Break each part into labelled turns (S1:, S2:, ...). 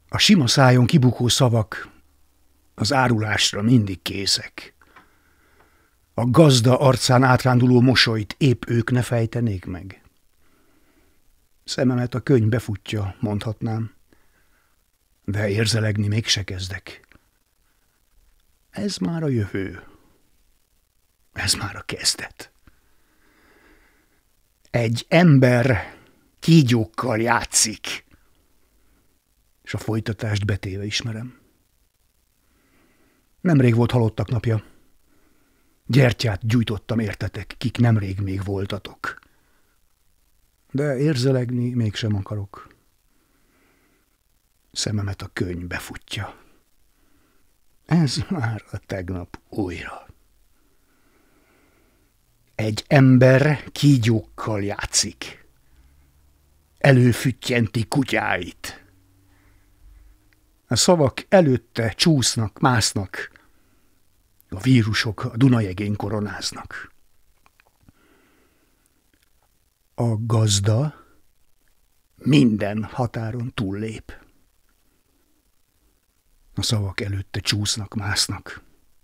S1: A sima szájon kibukó szavak az árulásra mindig készek. A gazda arcán átránduló mosolyt épp ők ne fejtenék meg. Szememet a könyv befutja, mondhatnám, de érzelegni mégse kezdek. Ez már a jövő. Ez már a kezdet. Egy ember kígyókkal játszik, és a folytatást betéve ismerem. Nemrég volt halottak napja. Gyertyát gyújtottam értetek, kik nemrég még voltatok. De érzelegni mégsem akarok. Szememet a könyv befutja. Ez már a tegnap újra. Egy ember kígyókkal játszik. Előfüttyenti kutyáit. A szavak előtte csúsznak, másznak. A vírusok a Dunajegén koronáznak. A gazda minden határon túllép. A szavak előtte csúsznak, másznak.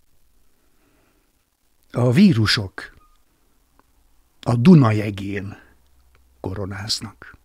S1: A vírusok a Dunajegén koronáznak.